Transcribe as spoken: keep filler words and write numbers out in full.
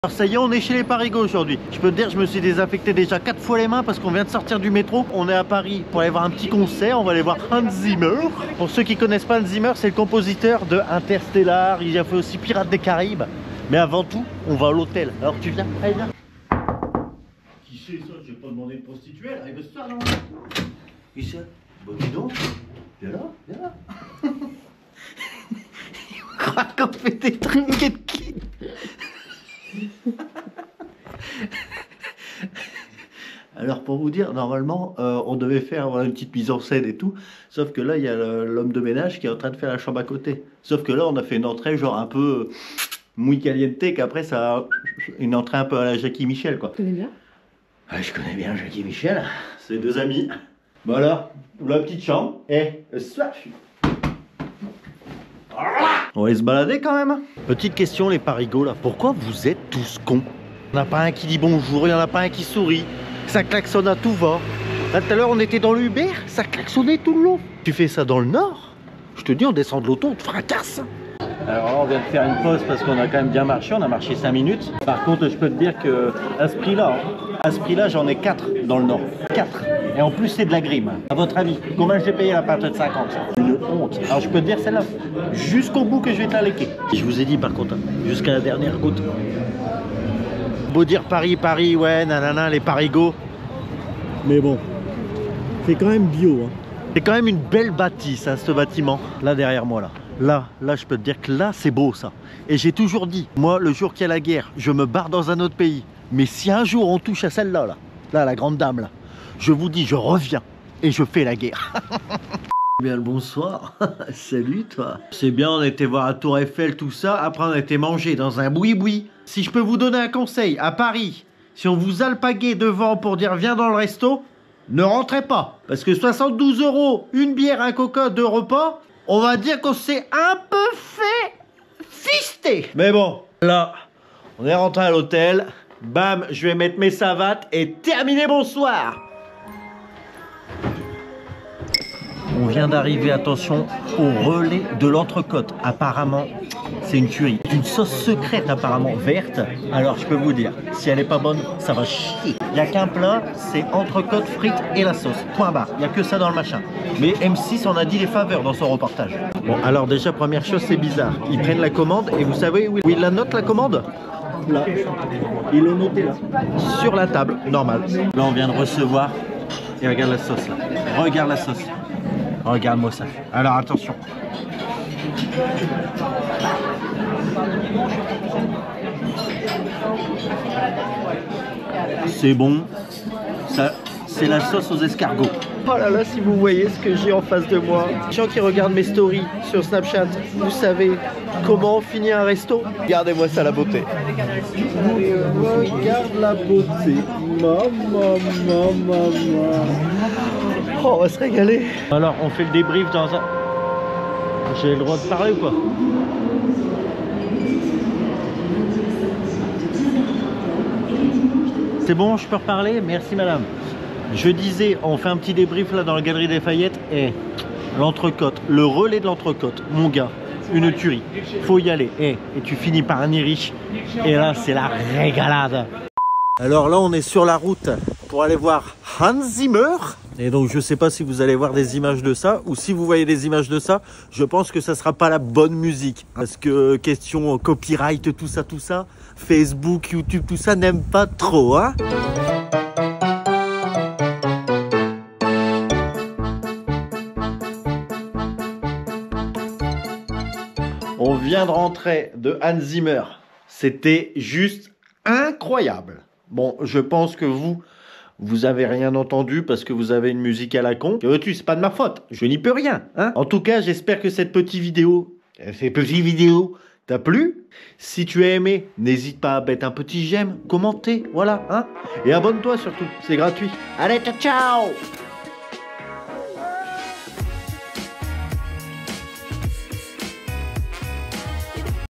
Alors ça y est, on est chez les Parigots aujourd'hui. Je peux te dire, je me suis désinfecté déjà quatre fois les mains parce qu'on vient de sortir du métro. On est à Paris pour aller voir un petit concert. On va aller voir Hans Zimmer. Pour ceux qui connaissent pas Hans Zimmer, c'est le compositeur de Interstellar. Il a fait aussi Pirates des Caraïbes. Mais avant tout, on va à l'hôtel. Alors tu viens? Allez, viens. Qui c'est ça? J'ai pas demandé de prostituée. Elle arrive ce soir, non? Qui c'est? Bon, dis donc. Viens là, viens là. Il croit qu'on fait des trucs et de qui? Alors pour vous dire, normalement euh, on devait faire voilà, une petite mise en scène et tout, sauf que là il y a l'homme de ménage qui est en train de faire la chambre à côté. Sauf que là on a fait une entrée genre un peu muy caliente, qu'après ça a une entrée un peu à la Jackie Michel quoi. Tu connais bien? Ouais, je connais bien Jackie Michel, c'est deux amis. Bon alors, la petite chambre, et eh, soir. On va se balader quand même. Petite question les Parigots là, pourquoi vous êtes tous cons? Il n'y en a pas un qui dit bonjour, il n'y en a pas un qui sourit. Ça klaxonne à tout va. Là tout à l'heure on était dans le Uber, ça klaxonnait tout le long. Tu fais ça dans le Nord, je te dis on descend de l'auto, on te fracasse. Alors là on vient de faire une pause parce qu'on a quand même bien marché, on a marché cinq minutes. Par contre je peux te dire que à ce prix là, hein, à ce prix là j'en ai quatre dans le Nord. quatre. Et en plus c'est de la grime. À votre avis, combien j'ai payé la pâte de cinquante? Une honte. Alors je peux te dire celle-là, jusqu'au bout que je vais te la léquer. Je vous ai dit par contre, jusqu'à la dernière goutte. Beau dire Paris, Paris, ouais, nanana, les Parigots. Mais bon, c'est quand même bio. Hein. C'est quand même une belle bâtisse, hein, ce bâtiment. Là, derrière moi, là. Là, là, je peux te dire que là, c'est beau, ça. Et j'ai toujours dit, moi, le jour qu'il y a la guerre, je me barre dans un autre pays. Mais si un jour on touche à celle-là, là, là, la grande dame, là, je vous dis, je reviens et je fais la guerre. Bien le bonsoir. Salut, toi. C'est bien, on était voir à Tour Eiffel, tout ça. Après, on a été manger dans un boui-boui. Si je peux vous donner un conseil, à Paris, si on vous alpaguait devant pour dire viens dans le resto, ne rentrez pas. Parce que soixante-douze euros, une bière, un coca, deux repas, on va dire qu'on s'est un peu fait fister. Mais bon, là, on est rentré à l'hôtel. Bam, je vais mettre mes savates et terminer, bonsoir. On vient d'arriver, attention, au relais de l'entrecôte. Apparemment, c'est une tuerie. Une sauce secrète apparemment verte. Alors je peux vous dire, si elle n'est pas bonne, ça va chier. Il n'y a qu'un plat, c'est entrecôte, frites et la sauce. Point barre. Il n'y a que ça dans le machin. Mais M six en a dit les faveurs dans son reportage. Bon, alors déjà, première chose, c'est bizarre. Ils prennent la commande et vous savez où ils la notent la commande? Là. Ils l'ont noté là. Sur la table, normal. Là, on vient de recevoir. Et regarde la sauce là. Regarde la sauce. Regarde-moi ça. Alors attention. C'est bon. Ça, c'est la sauce aux escargots. Oh là là, si vous voyez ce que j'ai en face de moi. Les gens qui regardent mes stories sur Snapchat, vous savez comment on finit un resto? Regardez-moi ça, la beauté. Regarde la beauté. Maman, maman, maman. Oh, on va se régaler. Alors, on fait le débrief dans un... J'ai le droit de parler ou quoi? C'est bon, je peux reparler? Merci madame. Je disais, on fait un petit débrief là dans la galerie des Fayettes. Et l'entrecôte, le relais de l'entrecôte, mon gars, une tuerie. Faut y aller. Et, et tu finis par un nez riche. Et là, c'est la régalade. Alors là, on est sur la route pour aller voir Hans Zimmer. Et donc, je sais pas si vous allez voir des images de ça, ou si vous voyez des images de ça, je pense que ça sera pas la bonne musique. Parce que question copyright, tout ça, tout ça, Facebook, YouTube, tout ça n'aime pas trop, hein. On vient de rentrer de Hans Zimmer. C'était juste incroyable. Bon, je pense que vous, vous avez rien entendu parce que vous avez une musique à la con. Que veux-tu, c'est pas de ma faute. Je n'y peux rien. Hein. En tout cas, j'espère que cette petite vidéo, cette petite vidéo, t'a plu. Si tu as aimé, n'hésite pas à mettre un petit j'aime, commenter, voilà. Hein. Et abonne-toi surtout, c'est gratuit. Allez, ciao, ciao!